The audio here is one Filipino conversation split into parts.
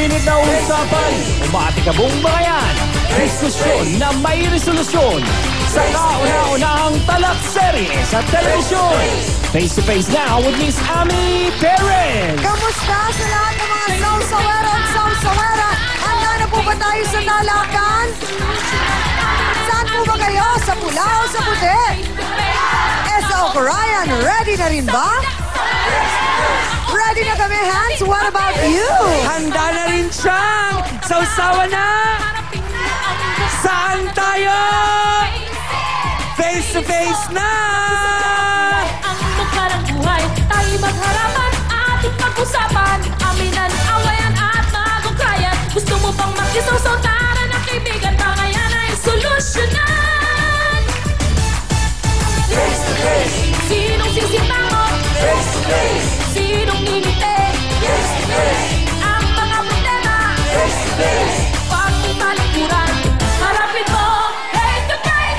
mainit na usapan, umatikabong bakayan, diskusyon na may resolusyon, sa kauna-unahang talakserye sa telebisyon. Face to face now with Miss Ami Perez. Kamusta sa lahat ng mga sawsawera at sawsawera? Handa na po ba tayo sa talakan? Saan po ba kayo? Sa pula o sa puti? Esa o Ryan, ready na rin ba? Ready na kami, Hans? What about you? Handa na rin siyang sausawa na! Saan tayo? Face to face na! Ang tukar ng buhay, tayo magharapan, ating pag-usapan. Aminan, awayan at magukayan. Gusto mo bang makisaw-saw, tara na kaibigan, pangayan ay solusyonan. Face to face! Sinong sisitangon? Face to face! Sinong ngingiti? Face to face! Ang mga problema? Face to face! Huwag mong talikuran, harapin mo, face to face!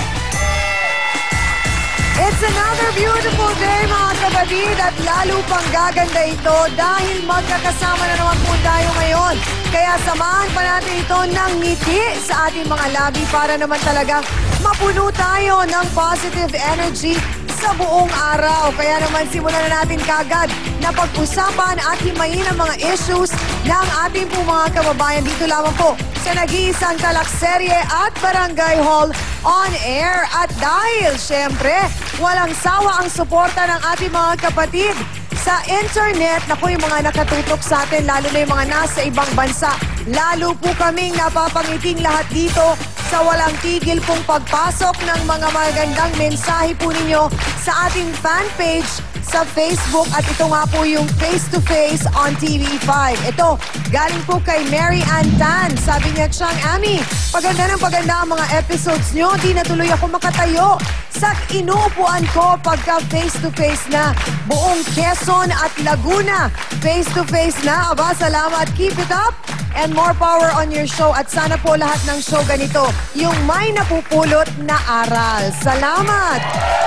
It's another beautiful day, mga kapatid, at lalo pang gaganda ito dahil magkakasama na naman po tayo ngayon. Kaya samahan pa natin ito ng ngiti sa ating mga labi para naman talagang mapuno tayo ng positive energy sa buong araw. Kaya naman simulan na natin kagad na pag-usapan at himayin ang mga issues ng ating po mga kababayan dito lamang po sa nag-iisang talakserye at Barangay Hall on air. At dahil syempre walang sawa ang suporta ng ating mga kapatid sa internet, naku, yung mga nakatutok sa atin, lalo na yung mga nasa ibang bansa. Lalo po kaming napapangiting lahat dito sa walang tigil pong pagpasok ng mga magandang mensahe po ninyo sa ating fan page sa Facebook. At ito nga po yung Face to Face on TV5. Ito, galing po kay Mary Ann Tan. Sabi niya, Chang Ami, paganda ng paganda ang mga episodes nyo. Di natuloy ako makatayo sa inuupuan ko pagka face to face na. Buong Quezon at Laguna, face to face na. Aba, salamat. Keep it up. And more power on your show. At sana po lahat ng show ganito, yung may napupulot na aral. Salamat!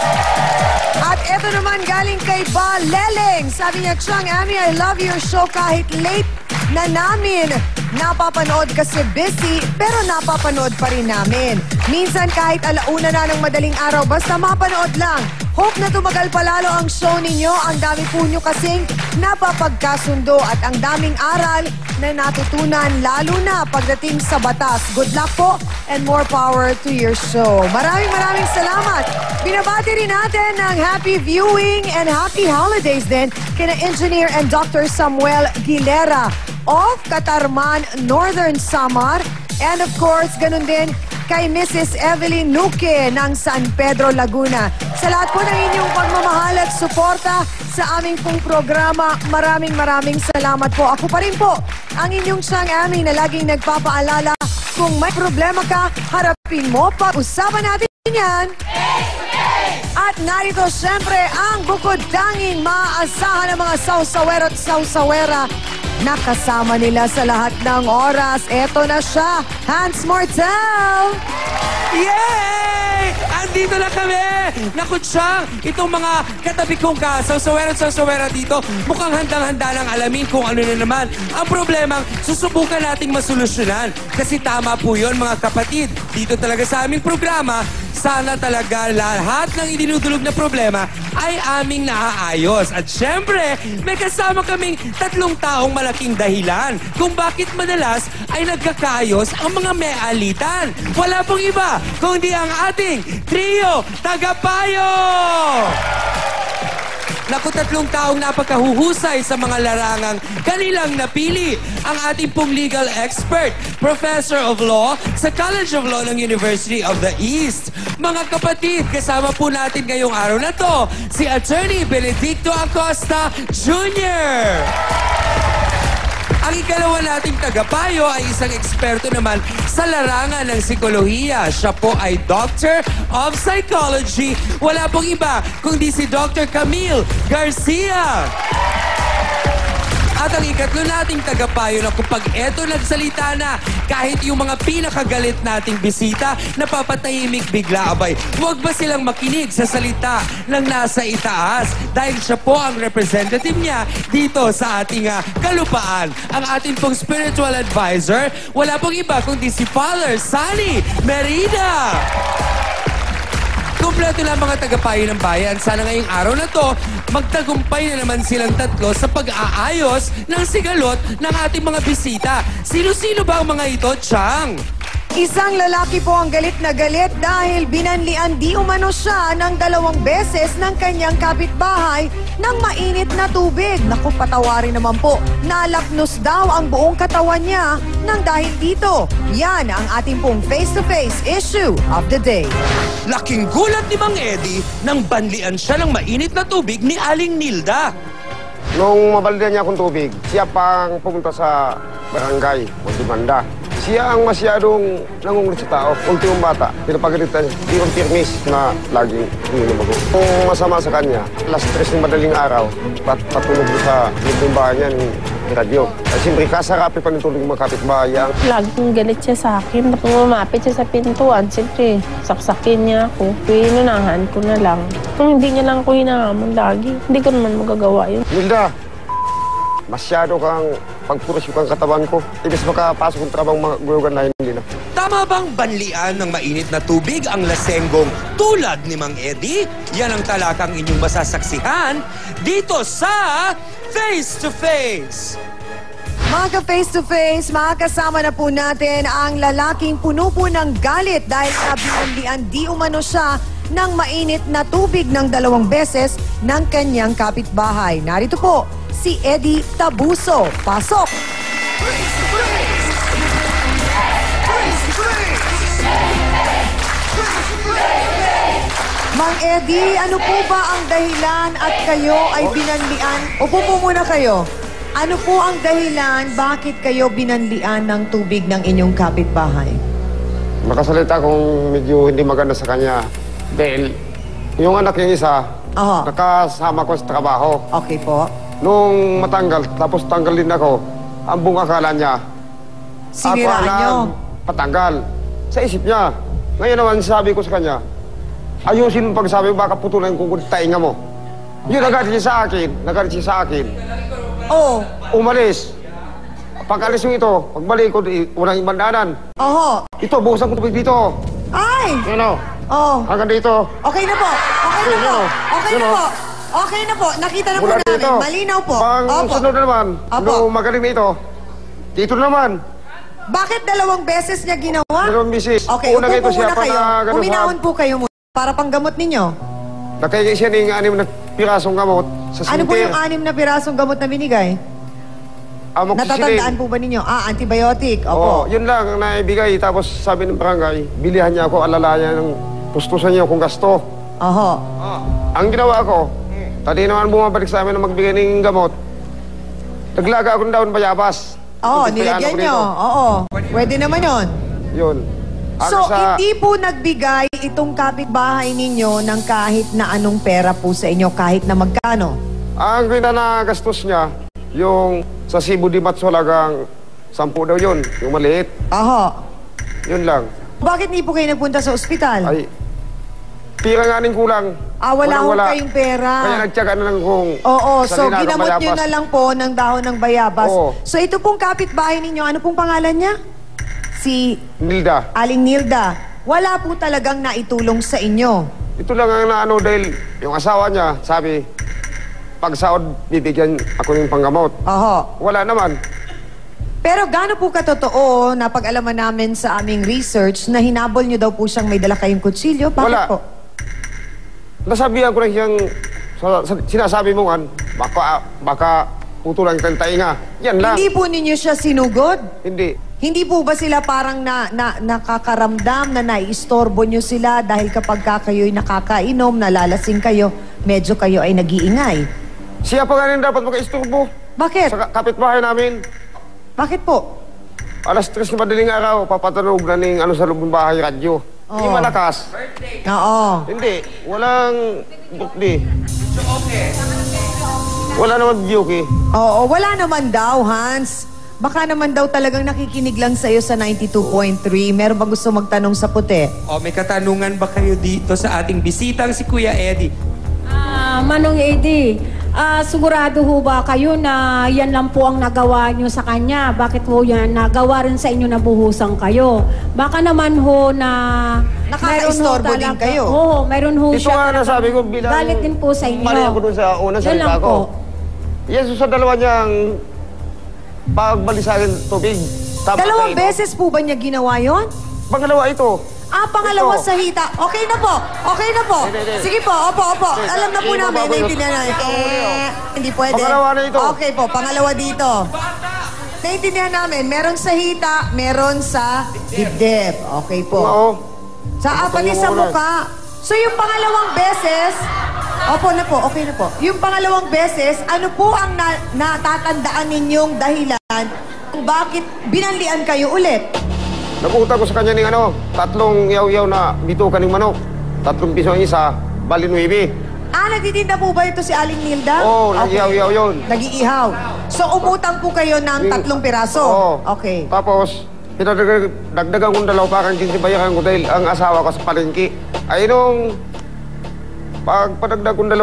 At eto naman galing kay Ba Leleng. Sabi niya, Chang Ami, I love your show kahit late na namin napapanood kasi busy, pero napapanood pa rin namin. Minsan kahit alauna na ng madaling araw, basta mapanood lang. Hope na tumagal palalo ang show ninyo. Ang dami po nyo kasing napapagkasundo at ang daming aral na natutunan, lalo na pagdating sa batas. Good luck po and more power to your show. Maraming salamat. Binabati rin natin ng happy viewing and happy holidays din kina Engineer and Dr. Samuel Gilera of Katarman, Northern Samar. And of course, ganun din kay Mrs. Evelyn Nuque ng San Pedro, Laguna. Sa lahat po ng inyong pagmamahal at suporta sa aming pong programa, maraming salamat po. Ako pa rin po, ang inyong Chang Ami na laging nagpapaalala, kung may problema ka, harapin mo, pag-usapan natin yan. At narito siyempre ang bukod tanging maaasahan ng mga sawsawera at sawsawera na kasama nila sa lahat ng oras. Eto na siya, Hans Mortel! Yay! Andito na kami! Naku, Chang, itong mga katabi kong sawsawera at sawsawera dito, mukhang handang-handa lang alamin kung ano na naman ang problemang susubukan nating masolusyonan. Kasi tama po yun, mga kapatid. Dito talaga sa aming programa, sana talaga lahat ng idinudulog na problema ay aming naaayos. At syempre, may kasama kaming tatlong taong malaking dahilan kung bakit madalas ay nagkakayos ang mga may-alitan. Wala pong iba kundi ang ating trio Tagapayo! Naku, tatlong taong napakahuhusay sa mga larangang kanilang napili. Ang ating pong legal expert, Professor of Law sa College of Law ng University of the East. Mga kapatid, kasama po natin ngayong araw na to, si Attorney Benedicto Acosta Jr. Ang ikalawa nating tagapayo ay isang eksperto naman sa larangan ng psikolohiya. Siya po ay Doctor of Psychology. Wala pong iba kundi si Dr. Camille Garcia. At ang ikatlo nating tagapayo na kapag eto nagsalita na, kahit yung mga pinakagalit nating bisita, napapatahimik bigla, abay, huwag ba silang makinig sa salita ng nasa itaas? Dahil siya po ang representative niya dito sa ating kalupaan. Ang ating pong spiritual advisor, wala pong iba kundi si Father Sunny Merida. Kompleto lang mga tagapayo ng bayan. Sana ngayong araw na to, magtagumpay na naman silang tatlo sa pag-aayos ng sigalot ng ating mga bisita. Sino-sino ba ang mga ito, Chang? Isang lalaki po ang galit na galit dahil binanlian di umano siya ng 2 beses ng kanyang kapitbahay ng mainit na tubig. Naku, patawarin naman po. Nalapnos daw ang buong katawan niya nang dahil dito. Yan ang ating pong face-to-face issue of the day. Laking gulat ni Mang Eddie nang banlian siya ng mainit na tubig ni Aling Nilda. Nung mabaldihan niya akong tubig, siya pang pumunta sa barangay, Montemanda. Siya ang masyadong nangungulit sa tao. Ultimong bata, pinapagalitan niya. Di kong pirmis na laging uminom ako. Kung masama sa kanya, alas 3 ng madaling araw, patulog sa yung bahay niya ng radyo. At siyempre, kasarapi pa ng tulog ng mga kapitbahay. Laging galit siya sa akin. Kung lumapit siya sa pintuan, siyempre, saksakin niya ako. Pinunahan ko na lang. Kung hindi niya lang ako hinahamon lagi, hindi ko naman magagawa yun. Nilda, masyado kang pagpuros yung katawan ko. Ibig makapasok ng trabaho mga gulugan na hindi na. Tama bang banlian ng mainit na tubig ang lasenggong tulad ni Mang Eddie? Yan ang talakang inyong masasaksihan dito sa Face to Face. Mga face-to-face, makakasama na po natin ang lalaking puno po ng galit dahil binanlian di umano siya ng mainit na tubig ng 2 beses ng kanyang kapitbahay. Narito po, si Eddie Tabuso. Pasok! Mang Eddie, ano po ba ang dahilan at kayo ay binanlian? Upo po muna kayo. Ano po ang dahilan bakit kayo binanlian ng tubig ng inyong kapitbahay? Makasalita kung medyo hindi maganda sa kanya. Dahil yung anak yung isa, nakasama ko sa trabaho. Okay po. Nung matanggal, tapos tanggal din ako, ang buong akala niya, Siniraan nyo? Patanggal. Sa isip niya. Ngayon naman, sabi ko sa kanya, ayusin mo pagsabi, baka putulan kung tainga mo. Yun, nagalit siya sa akin. Oo. Umalis. Pag-alis yung ito, pagbalik ko, unang ibandanan. Oho. Ito, buhusan ko tubig dito. Ay! Ano? Oh. Hanggang dito. Okay na po. Okay na po. Okay na po. Okay na po. Nakita na po Mula namin. dito. Malinaw po. Pang Opo. sunod na naman, Opo. nung magaling na ito, dito naman. Bakit 2 beses niya ginawa? 2 bisis. Okay, Una upo ito po siya muna pa kayo. na ganun Huminahon po kayo muna para panggamot ninyo. Nakaya siya ng 6 na pirasong gamot sa Ano po sinter. yung 6 na pirasong gamot na binigay? Natatandaan po ba ninyo? Antibiotic. Oo, Opo. yun lang ang naibigay. Tapos sabi ng barangay, bilihan niya ako, alalayan ng pustusan niya kung gasto. Oho. Ang ginawa ko, tadi naman bumabalik sa amin na magbigay ng gamot. Naglaga ako ng daon bayabas. Oo, Nagpipiraan nilagyan ako nyo. dito. Oo. Pwede naman yon. Yun. So, hindi po nagbigay itong kapitbahay ninyo ng kahit na anong pera po sa inyo, kahit na magkano? Ang kita na gastos niya, yung sa Cebu di Matsolagang 10 daw yun, yung maliit. Oho. Yun lang. Bakit hindi po kayo nagpunta sa ospital? Ay, pira nga ning kulang. Wala ho Walang-wala. kayong pera. Kaya nagtyaga na lang kung... Oo, so sa ginamot nyo bayabas. na lang po ng dahon ng bayabas. Oo. So ito pong kapitbahay ninyo, ano pong pangalan niya? Si Nilda. Aling Nilda. Wala po talagang naitulong sa inyo. Ito lang ang naano dahil yung asawa niya, sabi, pag sahod, bibigyan ako ng panggamot. Oho. Wala naman. Pero gaano po katotoo na pag-alaman namin sa aming research na hinabol nyo daw po siyang may dala kayong kutsilyo? Bakit Wala. po? Nasabihan ko na siyang, sinasabi mo nga, baka putulan kitang tainga. Yan lang. Hindi po ninyo siya sinugod? Hindi. Hindi po ba sila parang nakakaramdam na naiistorbo nyo sila dahil kapag kayo'y nakakainom, nalalasing kayo, medyo kayo ay nag-iingay? Siya pa nga rin dapat maka-isturbo. Bakit? Sa kapitbahay namin. Bakit po? Alas 3 na madaling araw, papatunog na ng sa loob ng bahay radyo. Hindi Oo. malakas. Oo. Hindi. Walang birthday. Wala naman Yuki. Oo, wala naman daw, Hans. Baka naman daw talagang nakikinig lang sa'yo sa 92.3. Meron ba gusto magtanong sa puti? O, may katanungan ba kayo dito sa ating bisitang si Kuya Eddie? Manong Eddie, sigurado ho ba kayo na yan lang po ang nagawa nyo sa kanya? Bakit ho yan nagawa rin sa inyo na buhusan kayo? Baka naman ho na... Nakaka-istorbo din kayo. Oo, meron ho Ito nga nasabi ko bilang... galit din po sa inyo. Mali ako dun sa unang Yan lang salita ko. po. Yes, sa dalawa niyang pagbalik sa akin tubig. Tama Dalawang kayo. beses po ba niya ginawa yon? Pangalawa ito. Pangalawa Ito. sa hita. Okay na po. Okay na po. Hindi. Sige po, opo. Hindi. Alam na po Hindi, namin, bago yun. naiintindihan na. Ito, uli, Hindi pwede. Pangalawa na ito. Okay po, pangalawa dito. Naiintindihan namin, meron sa hita, meron sa dibdib. Okay po. Oo. Pati sa mukha. So yung pangalawang beses, opo na po, okay na po. Yung pangalawang beses, ano po ang natatandaan ninyong dahilan kung bakit binanlian kayo ulit? Nag-utang ko sa kanya ng 3 yaw-yaw na bitukan ng manok. 3 piso ang isa, bali 9. Nagtitinda po ba ito si Aling Nilda? Oo, nag-ihaw-yaw yun. Nag-iihaw. So, umutang po kayo ng 3 piraso? Oo. Okay. Tapos, dagdagan kong 2 parang 15 bayaran ko dahil ang asawa ko sa palengke. Ay nung pagpadagdag kong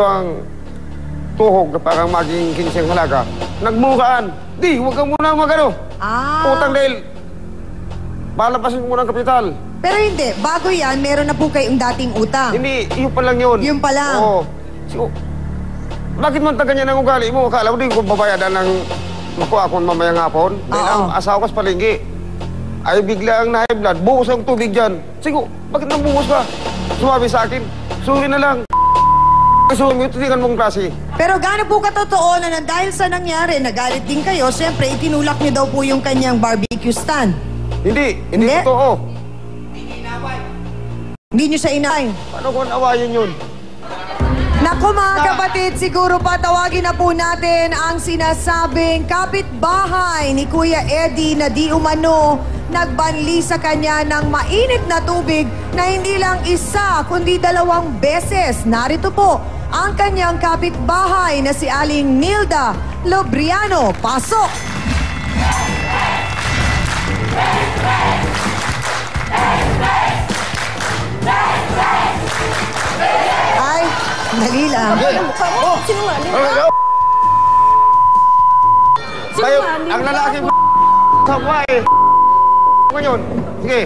2 tuhog na parang maging 15 halaga, nagmukaan. Di, huwag kang muna magano. Utang dahil palapasin mo muna ang kapital. Pero hindi, bago yan, meron na po kayong dating utang. Hindi, yun pa lang yun. Yun pa lang. Oo. So, bakit man taga niya ng ugali mo? Akala mo din kung babayadan ng makuha ko mamayang hapon. Dahil ang asawa ko sa palengke ay bigla ang na-high blood. Buhos ang tubig dyan. Sige, bakit nang buhos ka? Sumabi sa akin, suri na lang. Suri mo, titingan mong klase. Pero gaano po katotoo na dahil sa nangyari, nagalit din kayo, siyempre, itinulak niyo daw po yung kanyang barbecue stand. Hindi Hindi? totoo. Hindi niyo siya inay. Paano ko nawayin yun? Naku mga kapatid, siguro patawagin na po natin ang sinasabing kapitbahay ni Kuya Eddie na di umano nagbanli sa kanya ng mainit na tubig na hindi lang isa kundi 2 beses. Narito po ang kanyang kapitbahay na si Aling Nilda Lobriano. Pasok! Ay, dali lang. Kayo, ang lalaki mo sa buhay. Ngayon, sige.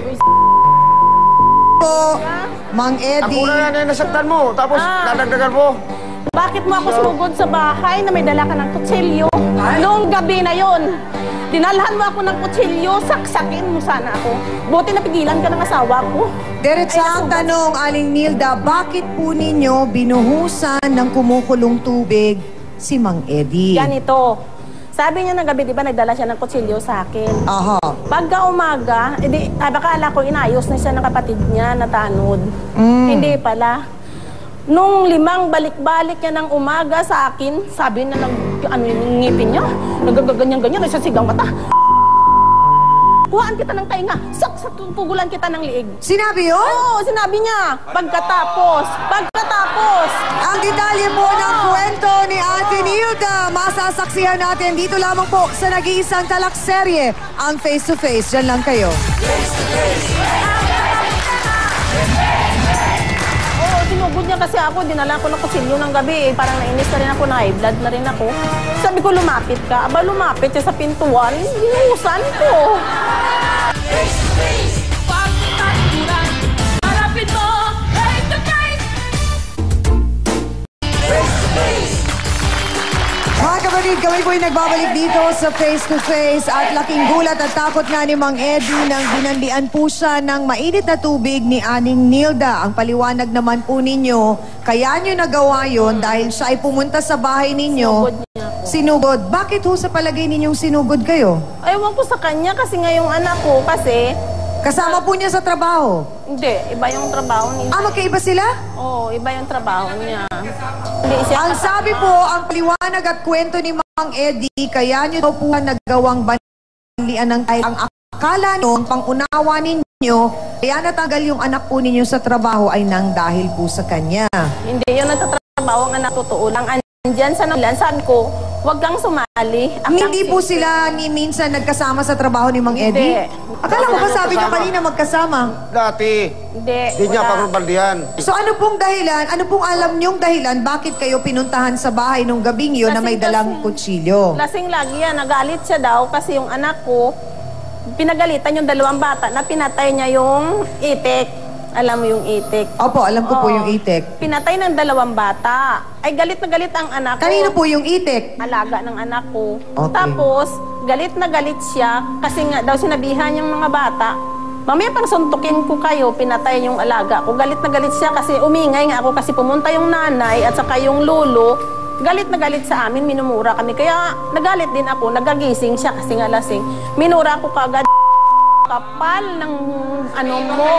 Po, Mang Ako Eddie. na nasaktan mo, tapos dadagdagan mo. Bakit mo ako sumugod sa bahay na may dala ka ng kutsilyo? Noong gabi na yon, dinalhan mo ako ng kutsilyo, saksakin mo sana ako. Buti napigilan ka ng asawa ko. Diretsa ang tanong, Aling Nilda, bakit po ninyo binuhusan ng kumukulong tubig si Mang Eddie? Ganito. Sabi niya ng gabi, di ba, nagdala siya ng kutsilyo sa akin. Aha. Pagka umaga, bakala ko inayos na siya ng kapatid niya na tanod. Hindi pala. Nung 5 balik-balik niya ng umaga sa akin, sabi na yung ngipin niya, nagaganyan-ganyan, nagsasigang mata. Kuhaan kita ng tainga, pugulan kita ng liig. Sinabi yun? Oo, sinabi niya. Pagkatapos. Ang detalye po ng kwento ni Ate Nilda, masasaksihan natin dito lamang po sa nag-iisang talakserye, ang Face to Face. Diyan lang kayo. Oo, sinugod niya kasi ako. Dinala ko ng kutsilyo ng gabi. Parang nainis na rin ako, na high blood na rin ako. Sabi ko, lumapit ka. Aba, lumapit siya sa pintuan. Ginuhusan ko. Pagtaturan, harapin mo, face to face. Mga kapatid, kami po'y nagbabalik dito sa Face to Face at laking gulat at takot nga ni Mang Eddie nang binanlian po siya ng mainit na tubig ni Aling Nilda. Ang paliwanag naman po ninyo, kaya nyo nagawa yon dahil siya ay pumunta sa bahay ninyo. Sinugod niya ako. Sinugod. Bakit ho sa palagay ninyong sinugod kayo? Ewan ko sa kanya kasi ngayong anak ko kasi Kasama po niya sa trabaho. hindi, iba yung trabaho niya. Magkaiba sila? Oo, iba yung trabaho niya. Hindi siya Ang sabi po, ang paliwanag at kwento ni Mang Eddie, kaya nyo daw po nagawang banlian ng tayo. Ang akala nyo, ang pangunawa ninyo, kaya natanggal yung anak po ninyo sa trabaho ay nang dahil po sa kanya. Hindi yun nagtatrabaho ang anak, totoo lang. Diyan sa sabi ko, huwag kang sumali. Hindi po sila ni minsan nagkasama sa trabaho ni Mang Eddie? Hindi. Akala ko ba sabi niyo kanina magkasama? Dati, Hindi. di niya wala. pagbaldihan. So ano pong dahilan, ano pong alam niyong dahilan bakit kayo pinuntahan sa bahay nung gabing yun na may Lasing dalang kasi. kutsilyo? Lasing lagi yan. Nagalit siya daw kasi yung anak ko, pinagalitan yung dalawang bata na pinatay niya yung itik. Alam mo yung itik? Opo, alam ko po Oo. yung itik. Pinatay ng dalawang bata. Ay, galit na galit ang anak ko. Kanino po yung itik? Alaga ng anak ko. Okay. Tapos, galit na galit siya kasi nga daw sinabihan yung mga bata, mamaya pang suntukin ko kayo, pinatay yung alaga ko. Galit na galit siya kasi umingay nga ako kasi pumunta yung nanay at saka yung lolo. Galit na galit sa amin, minumura kami. Kaya nagalit din ako, nagagising siya kasi nga lasing. Minura ko kagad, kapal ng ano mo.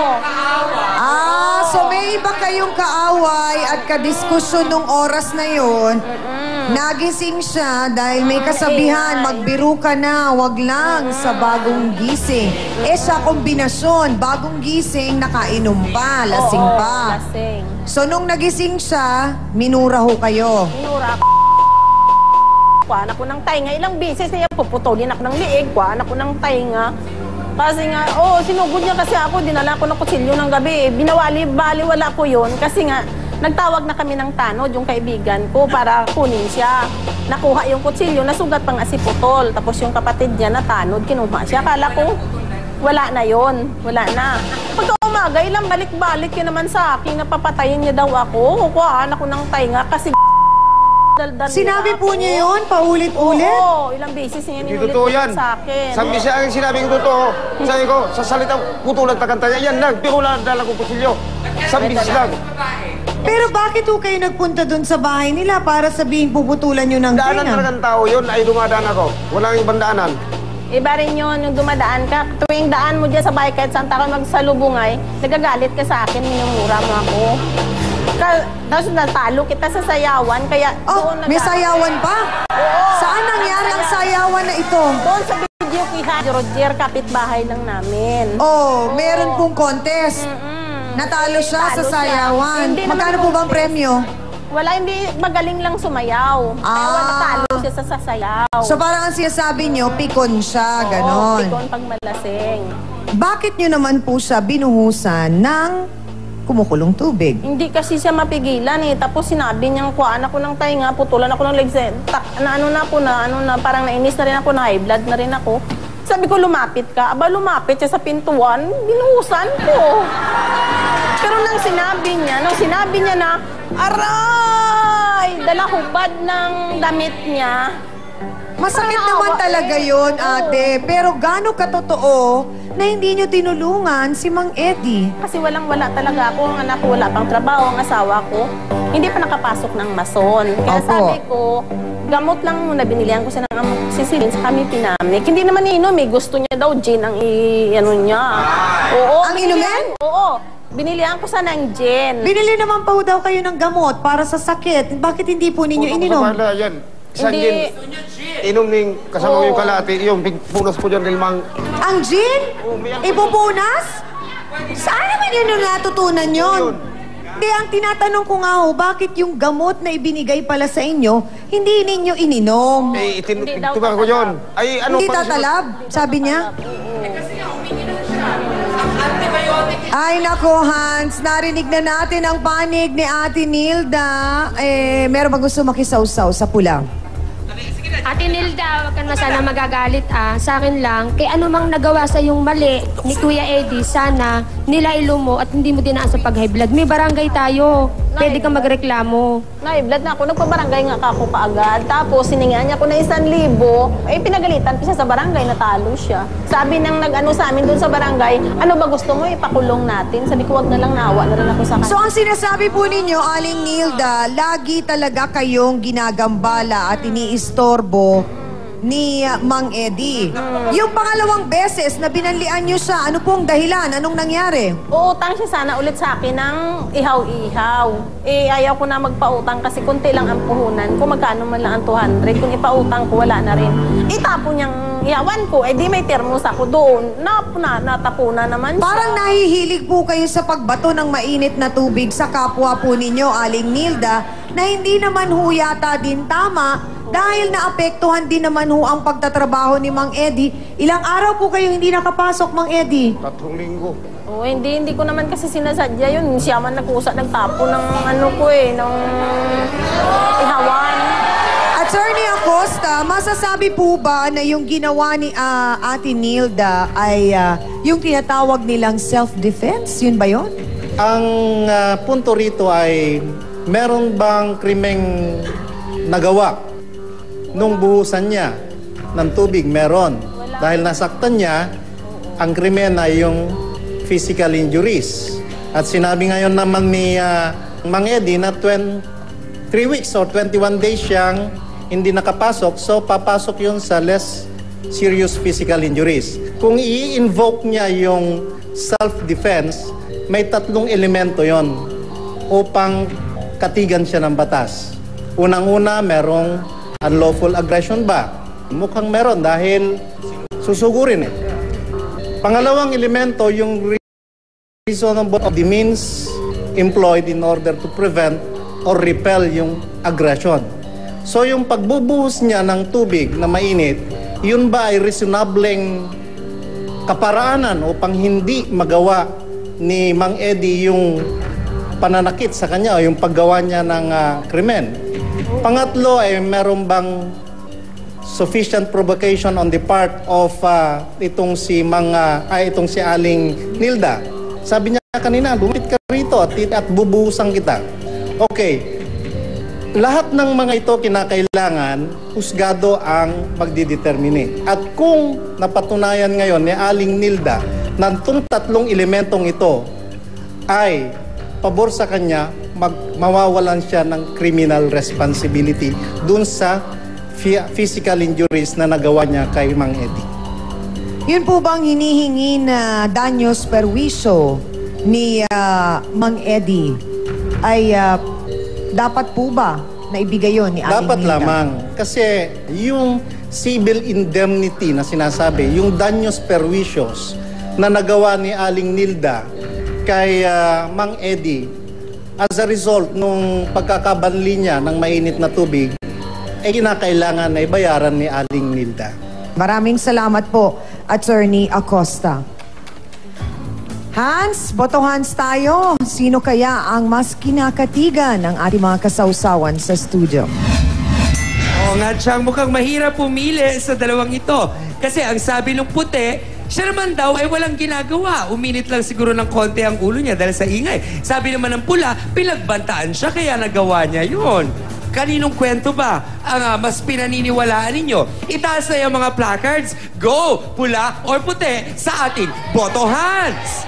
So may iba kayong kaaway at kadiskusyon nung oras na yun. Nagising siya dahil may kasabihan, magbiro ka na, wag lang sa bagong gising. Sa kombinasyon, bagong gising, nakainom pa, lasing Oo, pa. lasing. So nung nagising siya, minura ho kayo. Minura ko. Kuhaan ako ng tainga. Ilang beses niya puputulin ako ng liig. Kuhaan ako ng tainga. Kasi nga, sinugod niya kasi ako. Dinala ko ng kutsilyo ng gabi. Binawali-baliwala ko yun. Kasi nga, nagtawag na kami ng tanod, yung kaibigan ko, para kunin siya. Nakuha yung kutsilyo, nasugat pa nga si Putol. Tapos yung kapatid niya na tanod, kinuha siya. Akala ko, wala na yon, wala na. Pagka umaga, ilang balik-balik yun naman sa akin, napapatayin niya daw ako. Kuhaan ako ng tainga kasi daldal Sinabi niya po ako. niya yun, paulit-ulit? Oo, ilang beses niya Hindi ninulit totoo yan. sa akin. Sabi siya ang sinabing totoo. Sabi ko, sa salitang putulan takanta niya, yan lang, pero wala dala kong kutsilyo. Sabi lang. Pero bakit ho kayo nagpunta dun sa bahay nila para sabihin puputulan nyo ng Daanan tenga? talagang tao yun, ay dumadaan ako. Walang ibang daanan. Iba rin yun, yung dumadaan ka. Tuwing daan mo dyan sa bahay, kahit saan tayo magsalubungay, nagagalit ka sa akin, minumura mo ako. Tapos natalo kita sa sayawan, kaya doon May sayawan pa? Saan nangyari ang sayawan na ito? Doon sa video kiha, Roger, kapitbahay lang namin. Meron pong contest. Natalo siya sa Talo siya. sayawan. Hindi naman Magkano po bang contest. premyo? Wala, hindi magaling lang sumayaw. Kaya natalo siya sa sasayaw. So parang ang sinasabi nyo, pikon siya, Oo, ganon. pikon pag malasing. Bakit nyo naman po siya binuhusan ng kumukulong tubig? Hindi kasi siya mapigilan eh. Tapos sinabi niyang kuhaan ako ng tainga, putulan ako ng legs. Parang nainis na rin ako, na high blood na rin ako. Sabi ko, lumapit ka. Aba, lumapit siya sa pintuan, binuhusan ko. Pero nang sinabi niya na, aray! Dala hubad ng damit niya. Masakit Parang naman awa talaga eh. yun, Oo. ate. Pero gaano katotoo na hindi nyo tinulungan si Mang Eddie? Kasi walang-wala talaga ako. Ang anak ko wala pang trabaho. Ang asawa ko, hindi pa nakapasok ng mason. Kaya Opo. sabi ko, gamot lang muna. Binilihan ko siya ng amoxicillin sa kami pinamik. Hindi naman iinom eh. Gusto niya daw gin ang ano niya. Oo. Ang binilihan- inumin? Oo. Binilihan ko siya ng gin. Binili naman po daw kayo ng gamot para sa sakit. Bakit hindi po ninyo Puno ko ininom? sa bala, yan. Isang Hindi. gin. Inom ning kasama ko yung Oo. kalati, yung punas po dyan limang. Ang gin? may alcohol. Ipupunas? Saan naman yun yung natutunan yun? Yun. Hindi, ang tinatanong ko nga ho, bakit yung gamot na ibinigay pala sa inyo, hindi ninyo ininom? Hindi daw Tubar ko yun. tatalab. Ay, ano Hindi pa- tatalab, sabi niya? Ay nako Hans, narinig na natin ang panig ni Ate Nilda. Meron ba gusto makisawsaw sa pula? Ate Nilda, wag ka na sana magagalit Sa akin lang, kay ano mang nagawa sa yung mali ni Kuya Eddie, sana nilailo mo at hindi mo dinaan sa pag-high blood. May barangay tayo. Pwede kang magreklamo. Naiblad na ako. Nagpabarangay nga ako kaagad. Tapos, siningaan niya ako na 1,000. Pinagalitan ko siya sa barangay. Natalo siya. Sabi ng nag-ano sa amin doon sa barangay, ano ba gusto mo? Ipakulong natin. Sabi ko, wag na lang, nawa na rin ako sa kanya. So ang sinasabi po ninyo, Aling Nilda, lagi talaga kayong ginagambala at iniistorbo ni Mang Eddie. Yung pangalawang beses na binanlian nyo siya, ano pong dahilan? Anong nangyari? Uutang siya sana ulit sa akin ng ihaw-ihaw. Ayaw ko na magpautang kasi kunti lang ang puhunan ko. Magkano man lang ang 200. Kung ipautang ko, wala na rin. Itapon niyang ihawan ko. Di may termos ako doon. Natapuna naman siya. Parang nahihilig po kayo sa pagbato ng mainit na tubig sa kapwa po ninyo, Aling Nilda. na hindi naman ho yata din tama dahil naapektuhan din naman ho ang pagtatrabaho ni Mang Eddie. Ilang araw po kayo hindi nakapasok, Mang Eddie? 3 linggo. Oo, hindi ko naman kasi sinasadya yun. Siya man nagkusa, nagtapo ng ano ko eh, ng ihawan. Attorney Acosta, masasabi po ba na yung ginawa ni Ate Nilda ay yung tinatawag nilang self-defense? Yun ba yun? Ang punto rito ay meron bang krimeng nagawa nung buhusan niya ng tubig? Meron. Dahil nasaktan niya, ang krimen ay yung physical injuries. At sinabi ngayon naman ni Mang Eddie na 3 weeks or 21 days siyang hindi nakapasok, so papasok yun sa less serious physical injuries. Kung i-invoke niya yung self-defense, may 3 elemento yon upang katigan siya ng batas. Unang-una, merong unlawful aggression ba? Mukhang meron dahil susugurin eh. Pangalawang elemento, yung reasonable of the means employed in order to prevent or repel yung aggression. So yung pagbubuhos niya ng tubig na mainit, yun ba ay reasonableng kaparaanan upang hindi magawa ni Mang Eddie yung pananakit sa kanya o yung paggawa niya ng krimen? Pangatlo ay meron bang sufficient provocation on the part of itong si Aling Nilda? Sabi niya kanina, lumit ka rito at bubuhusan kita. Okay. Lahat ng mga ito kinakailangan, husgado ang magdidetermine. At kung napatunayan ngayon ni Aling Nilda na itong 3 elementong ito ay pabor sa kanya, mawawalan siya ng criminal responsibility dun sa physical injuries na nagawa niya kay Mang Eddie. Yun po bang hinihingi na daños perwisyo ni Mang Eddie ay dapat po ba na ibigay yun ni Aling Dapat Nilda? lamang. Kasi yung civil indemnity na sinasabi, yung daños perwisyo's na nagawa ni Aling Nilda kay Mang Eddie as a result nung pagkakabanli niya ng mainit na tubig, ay kinakailangan na ibayaran ni Aling Nilda. Maraming salamat po, Attorney Acosta. Hans, boto Hans tayo. Sino kaya ang mas kinakatigan ng ating mga kasawsawan sa studio? Oo nga, Chang, mukhang mahirap pumili sa dalawang ito. Kasi ang sabi ng puti, siya naman daw ay walang ginagawa. Uminit lang siguro ng konti ang ulo niya dahil sa ingay. Sabi naman ng pula, pinagbantaan siya kaya nagawa niya yun. Kaninong kwento ba ang mas pinaniniwalaan ninyo? Itaas na yung mga placards. Go! Pula or puti sa ating Boto Hans!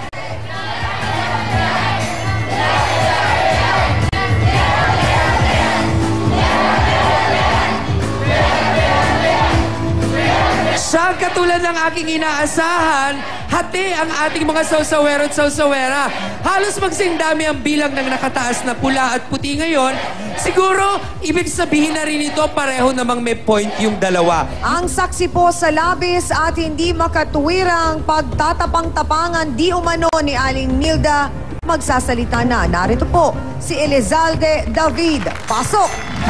Sa katulad ng aking inaasahan, hati ang ating mga sawsawero at sawsawera. Halos magsing dami ang bilang ng nakataas na pula at puti ngayon. Siguro, ibig sabihin na rin ito, pareho namang may point yung dalawa. Ang saksi po sa labis at hindi makatuwirang pagtatapang-tapangan di umano ni Aling Nilda, magsasalita na. Narito po si Elizalde David. Pasok!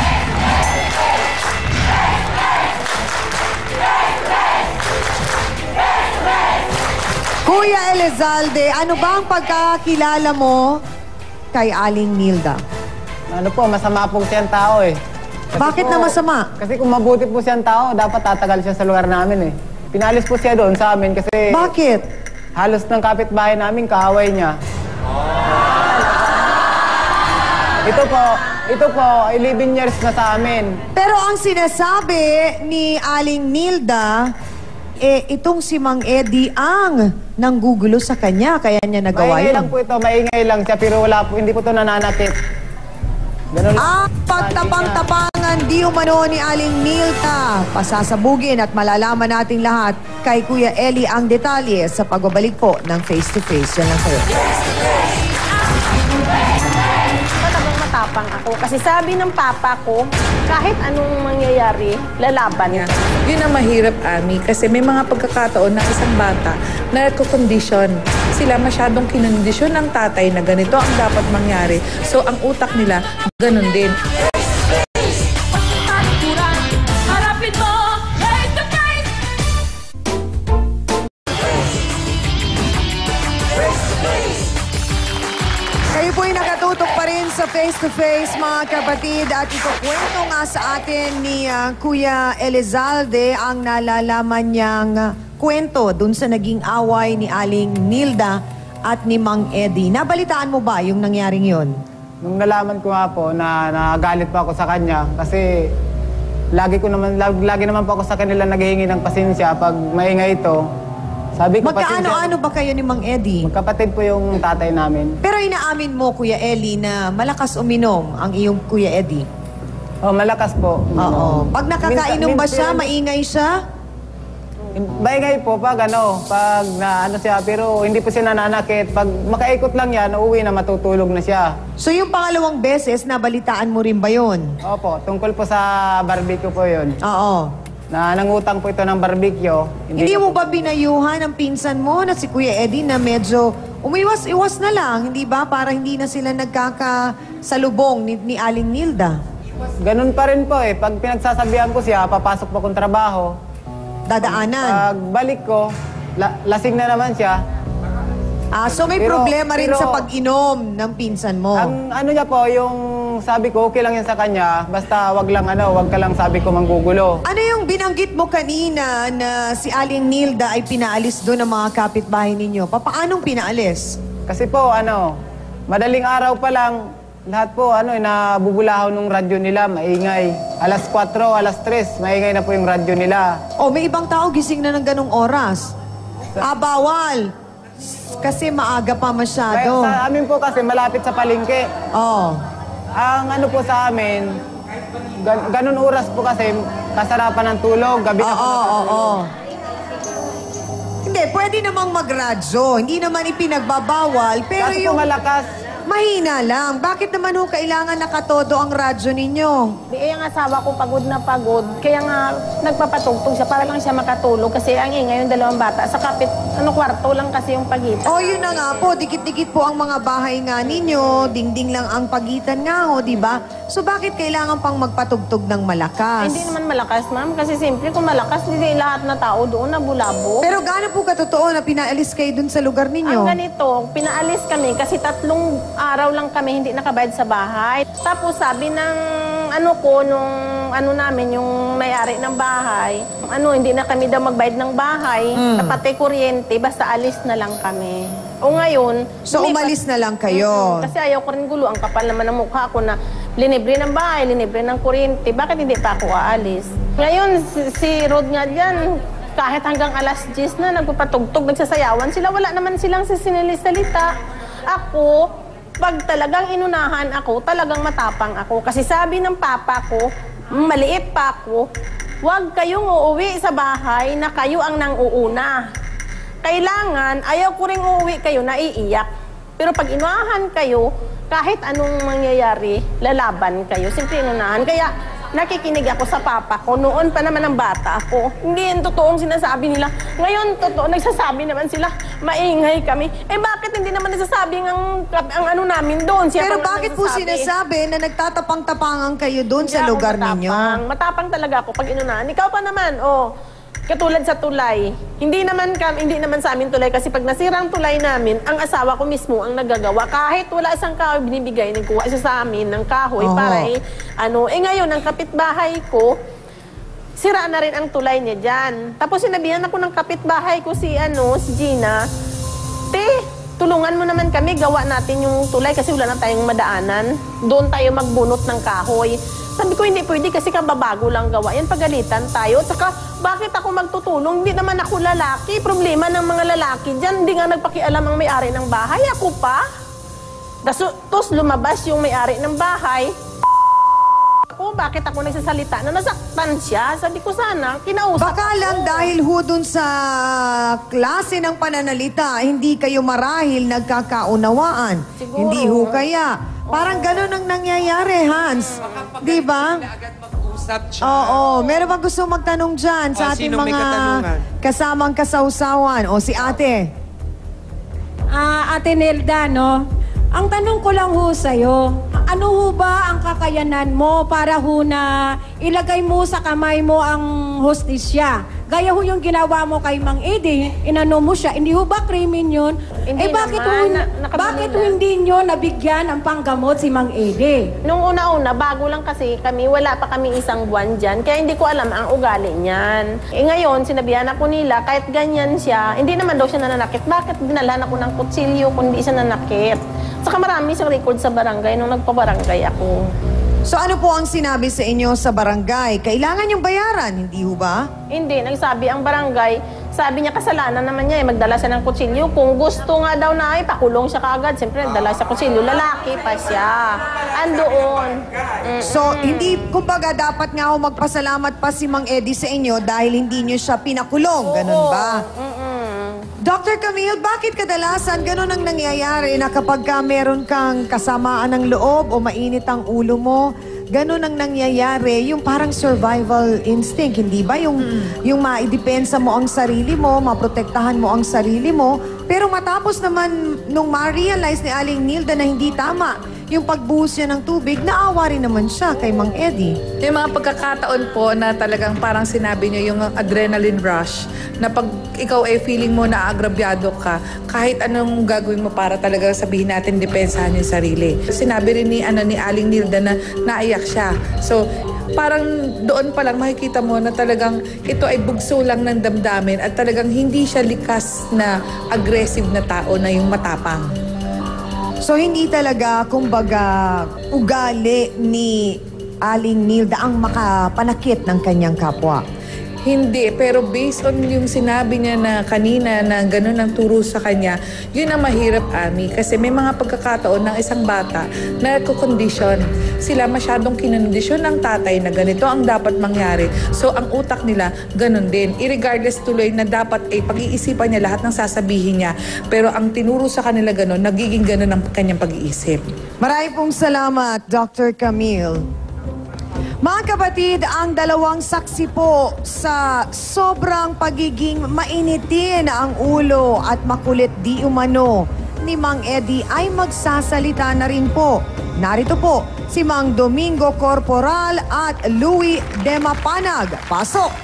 Kuya Elizalde, ano ba ang pagkakilala mo kay Aling Nilda? Ano po, masama po siyang tao eh. Bakit na masama? Kasi kung mabuti po siyang tao, dapat tatagal siya sa lugar namin eh. Pinalis po siya doon sa amin kasi... Bakit? Halos ng kapitbahay namin, kaaway niya. Ito po, 11 years na sa amin. Pero ang sinasabi ni Aling Nilda, itong si Mang Eddie ang nanggugulo sa kanya, kaya niya nagawa Maingay yun. lang po ito, maingay lang siya, pero wala po, hindi po ito nananatip. Ganun lang. Ang pagtapang-tapangan di umano ni Aling Nilda. Pasasabugin at malalaman nating lahat kay Kuya Eli ang detalye sa pagbabalik po ng Face to Face. Yan lang kayo. Talagang matapang. matapang ako. Kasi sabi ng papa ko, kahit anong mangyayari, lalaban niya. Yun ang mahirap, Ami, kasi may mga pagkakataon ng isang bata na nagko-condition. Sila masyadong kinondisyon ng tatay na ganito ang dapat mangyari. So, ang utak nila, ganun din. Harapin mo, face to face. Kayo po'y nakatutok pa rin sa face-to-face, mga kapatid. At ikukwento nga sa atin ni Kuya Elizalde ang nalalaman niyang kwento dun sa naging away ni Aling Nilda at ni Mang Eddie. Nabalitaan mo ba yung nangyaring yon? Nung nalaman ko nga po na nagalit pa ako sa kanya kasi lagi naman po ako sa kanila naghihingi ng pasensya pag maingay ito. Sabi ko, Magkaano-ano ba kayo ni Mang Eddie? Magkapatid po yung tatay namin. Pero inaamin mo, Kuya Eli, na malakas uminom ang iyong Kuya Eddie. Oh, malakas po. Oo. Pag nakakainom ba siya, maingay siya? Maingay po pag na siya, pero hindi po siya nananakit. Pag makaikot lang yan, uuwi na matutulog na siya. So yung pangalawang beses, nabalitaan mo rin ba yun? Opo, tungkol po sa barbecue po yun. Oo. Na nangutang po ito ng barbecue. Hindi mo ba binayuhan ang pinsan mo na si Kuya Eddie na medyo umiwas-iwas na lang, hindi ba? Para hindi na sila nagkakasalubong ni Aling Nilda. Ganun pa rin po eh. Pag pinagsasabihan ko siya, papasok po akong trabaho. Dadaanan. Pag balik ko, lasing na naman siya. So may problema rin sa pag-inom ng pinsan mo. Ang ano niya po, yung sabi ko, okay lang yan sa kanya. Basta wag ka lang sabi ko manggugulo. Ano yung binanggit mo kanina na si Aling Nilda ay pinaalis doon ng mga kapitbahay ninyo? Papaanong pinaalis? Kasi po, madaling araw pa lang, lahat po, nabubulahaw nung radyo nila, maingay. Alas 4, alas 3, maingay na po yung radyo nila. May ibang tao gising na ng ganong oras. Bawal. Kasi maaga pa masyado. Sa amin po kasi malapit sa palengke. Ang po sa amin, ganun oras po kasi kasarapan ng tulog, gabi na po. Hindi, pwede namang magradyo. Hindi naman ipinagbabawal. Pero Kasi yung po malakas. mahina lang. Bakit naman kailangan nakatodo ang radyo ninyo? Yung asawa ko pagod na pagod, kaya nga nagpapatugtog siya para lang siya makatulog kasi ang ingay yung dalawang bata. Sa kwarto lang kasi yung pagitan. Yun na nga po. Dikit-dikit po ang mga bahay nga ninyo. Dingding lang ang pagitan nga di ba? So bakit kailangan pang magpatugtog ng malakas? Hindi naman malakas, ma'am. Kasi simple, kung malakas, hindi lahat na tao doon nabulabo. Pero gaano po katotoo na pinaalis kayo dun sa lugar ninyo? Ang ganito, pinaalis kami kasi 3 araw lang kami hindi nakabayad sa bahay. Tapos sabi ng yung may-ari ng bahay, hindi na kami daw magbayad ng bahay, pati kuryente, basta alis na lang kami. Ngayon... So umalis na lang kayo? Kasi ayaw ko rin gulo. Ang kapal naman ng mukha ko na linibre ng bahay, linibre ng kuryente. Bakit hindi pa ako aalis? Ngayon, si Rod nga dyan, kahit hanggang alas 10 na, nagpapatugtog, nagsasayawan sila. Wala naman silang sinilisalita. Ako, pag talagang inunahan ako, talagang matapang ako. Kasi sabi ng papa ko, maliit pa ako, huwag kayong uuwi sa bahay na kayo ang nang-uuna. Kailangan, ayaw ko rin uuwi kayo na iiyak. Pero pag inunahan kayo, kahit anong mangyayari, lalaban kayo. Simple inunahan. Kaya nakikinig ako sa papa ko. Noon pa naman ang bata ako. Hindi yan totoong sinasabi nila. Ngayon, totoo, nagsasabi naman sila, maingay kami. Bakit hindi naman nagsasabi ang namin doon? Pero bakit po sinasabi na nagtatapang-tapangan kayo doon sa lugar ninyo? Matapang talaga ako pag inunahan. Ikaw pa naman, katulad sa tulay. Hindi naman sa amin tulay kasi pag nasira ang tulay namin, ang asawa ko mismo ang nagagawa. Kahit wala isang kahoy binibigay, nagkuha siya sa amin ng kahoy para ngayon, ang kapitbahay ko, sira na rin ang tulay niya dyan. Tapos sinabihan ako ng kapitbahay ko si Gina, tulungan mo naman kami, gawa natin yung tulay kasi wala na tayong madaanan. Doon tayo magbunot ng kahoy. Sabi ko, hindi pwede kasi kababago lang gawa. Yan, pagalitan tayo. At saka, bakit ako magtutulong? Hindi naman ako lalaki. Problema ng mga lalaki dyan. Hindi nga nagpakialam ang may-ari ng bahay. Ako pa. Tapos lumabas yung may-ari ng bahay. Bakit ako nagsasalita na nasaktan siya? Sabi ko sana, kinausap Baka lang dahil dun sa klase ng pananalita, hindi kayo marahil nagkakaunawaan. Siguro. Hindi kaya Parang ganun ang nangyayari, Hans. Di ba? agad mag-usap siya. Oo. Meron bang gusto magtanong dyan sa ating sino may mga katanungan? kasamang kasawsawan? O si ate. Ate Nelda, no? Ang tanong ko lang ho sa'yo, ano ho ba ang kakayanan mo para ho na ilagay mo sa kamay mo ang hostisya? Gaya ho yung ginawa mo kay Mang Eddie, inano mo siya, hindi ho ba krimen yun? Hindi bakit naman, bakit ho nakabili hindi nyo nabigyan ng panggamot si Mang Eddie? Nung una-una, bago lang kasi kami, wala pa kami isang buwan dyan, kaya hindi ko alam ang ugali niyan. Ngayon, sinabihan ako nila, kahit ganyan siya, hindi naman daw siya nananakit. Bakit dinalhan ako ng kutsilyo kung hindi siya nanakit? Saka marami siyang record sa barangay nung nagpabarangay ako. So ano po ang sinabi sa inyo sa barangay? Kailangan yung bayaran, hindi ho ba? Hindi, nagsabi ang barangay, sabi niya kasalanan naman niya, magdala siya ng kutsilyo. Kung gusto nga daw na pakulong siya kaagad, siyempre nagdala siya kutsilyo, lalaki pa siya. Andoon. So hindi, kumbaga dapat nga ho magpasalamat pa si Mang Eddie sa inyo dahil hindi niyo siya pinakulong, ganun ba? Dr. Camille, bakit kadalasan ganun ang nangyayari na kapag ka meron kang kasamaan ng loob o mainit ang ulo mo, ganun ang nangyayari, yung parang survival instinct, hindi ba? Yung maidepensa mo ang sarili mo, maprotektahan mo ang sarili mo, pero matapos naman nung ma-realize ni Aling Nilda na hindi tama yung pagbuhos niya ng tubig, naawa rin naman siya kay Mang Eddie. Yung mga pagkakataon po na talagang parang sinabi niyo yung adrenaline rush, na pag ikaw ay feeling mo na agrabyado ka, kahit anong gagawin mo para talaga sabihin natin, depensahan yung sarili. Sinabi rin ni Aling Nilda na naiyak siya. So, parang doon pa lang makikita mo na talagang ito ay bugso lang ng damdamin at talagang hindi siya likas na aggressive na tao na yung matapang. So hindi talaga, kumbaga, ugali ni Aling Nilda ang makapanakit ng kanyang kapwa. Hindi, pero based on yung sinabi niya na kanina na gano'n ang turo sa kanya, yun ang mahirap, Ami. Kasi may mga pagkakataon ng isang bata na nagkukondisyon. Sila masyadong kinondisyon ng tatay na ganito ang dapat mangyari. So ang utak nila, gano'n din. Irregardless tuloy na dapat ay pag-iisipan niya lahat ng sasabihin niya. Pero ang tinuro sa kanila gano'n, nagiging gano'n ang kanyang pag-iisip. Maraming pong salamat, Dr. Camille. Mga kapatid, ang dalawang saksi po sa sobrang pagiging mainitin ang ulo at makulit di umano ni Mang Eddie ay magsasalita na rin po. Narito po si Mang Domingo Corporal at Louie De Mapanag. Pasok!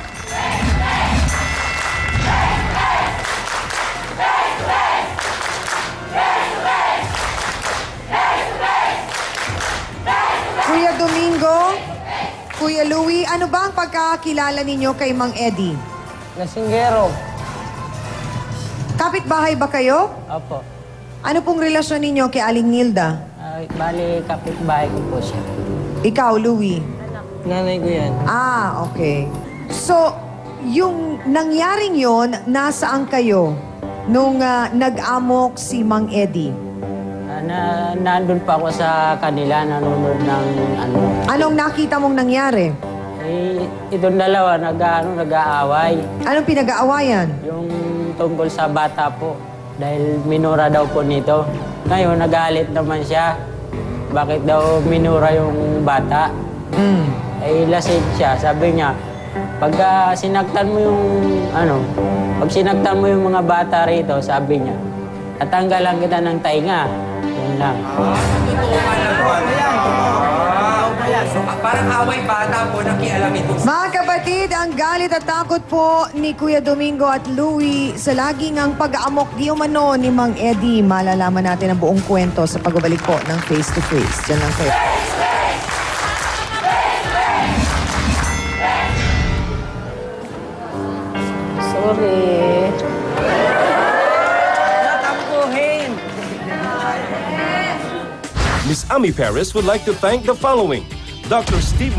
Kuya Domingo, Kuya Louie, ano ba ang pagkakilala ninyo kay Mang Eddie? Lasinggero. Kapitbahay ba kayo? Opo. Ano pong relasyon ninyo kay Aling Nilda? Bali, kapitbahay ko po siya. Ikaw, Louie? Nanay ko yan. Ah, okay. So, yung nangyaring yon, nasaan kayo nung nag-amok si Mang Eddie? Nandun pa ako sa kanila, nanonood ng ano. Anong nakita mong nangyari? Itong dalawa, nag-aaway. Anong pinag-aawayan? Yung tungkol sa bata po. Dahil minura daw po nito. Ngayon, nagalit naman siya. Bakit daw minura yung bata? Lasing siya. Sabi niya, pag sinaktan mo yung, pag sinaktan mo yung mga bata rito, sabi niya, tatanggalan kita ng tainga. Yan lang. So, parang away bata po, nakialam ito. Mga kapatid, ang galit at takot po ni Kuya Domingo at Louie sa laging ang pag-aamok di umano ni Mang Eddie. Malalaman natin ang buong kwento sa pagbabalik po ng Face to Face. Diyan lang kayo. Sorry. Miss Ami Paris would like to thank the following: Dr. Steve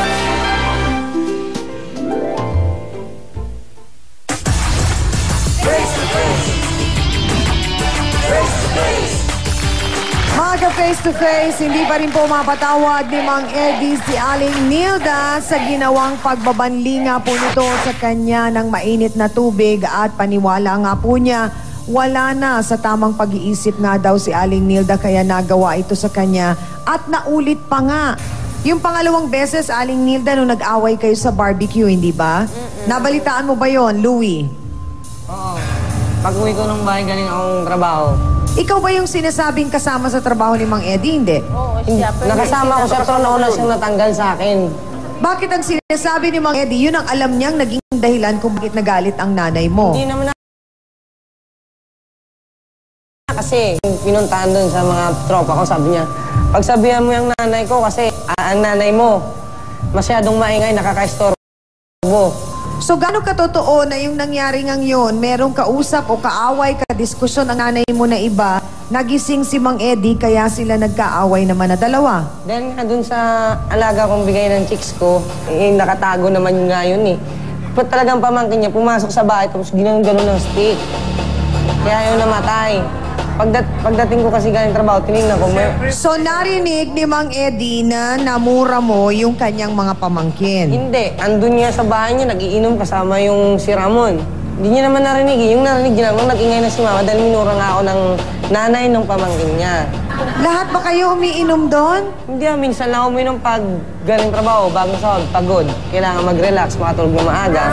Mga ka-face to face, hindi pa rin po mapatawad ni Mang Eddie si Aling Nilda sa ginawang pagbabanlinga po nito sa kanya ng mainit na tubig at paniwala nga po niya wala na sa tamang pag-iisip nga daw si Aling Nilda kaya nagawa ito sa kanya at naulit pa nga. Yung pangalawang beses, Aling Nilda, nung nag-away kayo sa barbecue, hindi ba? Nabalitaan mo ba yon, Louie? Oo. Pag-uwi ko ng bahay, galing akong trabaho. Ikaw ba yung sinasabing kasama sa trabaho ni Mang Eddie, hindi? Oo, siya. Nakasama ko siya pero nauna siyang natanggal sa akin. Bakit ang sinasabi ni Mang Eddie, yun ang alam niyang naging dahilan kung bakit nagalit ang nanay mo? Hindi naman kasi pinuntahan doon sa mga tropa ko, sabi niya, pagsabihan mo yung nanay ko kasi ang nanay mo masyadong maingay, nakaka-istorbo. So gano'ng katotoo na yung nangyari ngang yun, merong kausap o kaaway, kadiskusyon ang nanay mo na iba, nagising si Mang Eddie kaya sila nagkaaway naman na dalawa? Dahil nga dun sa alaga kong bigay ng chicks ko, nakatago naman yun nga yun eh. Talagang pamangkin niya, pumasok sa bahay tapos ginanong-ganon ng stick. Kaya yun namatay. Pagdating ko kasi galing trabaho, tinignan ko. So narinig ni Mang Eddie na namura mo yung kanyang mga pamangkin? Hindi. Andun niya sa bahay niya, nagiinom kasama yung si Ramon. Hindi niya naman narinig. Yung narinig niya naman, nag-ingay na si Mama dahil minura nga ako ng nanay ng pamangkin niya. Lahat ba kayo umiinom doon? Hindi, minsan lang uminom pag galing trabaho, bagong sahod, pagod. Kailangan mag-relax, makatulog na maaga.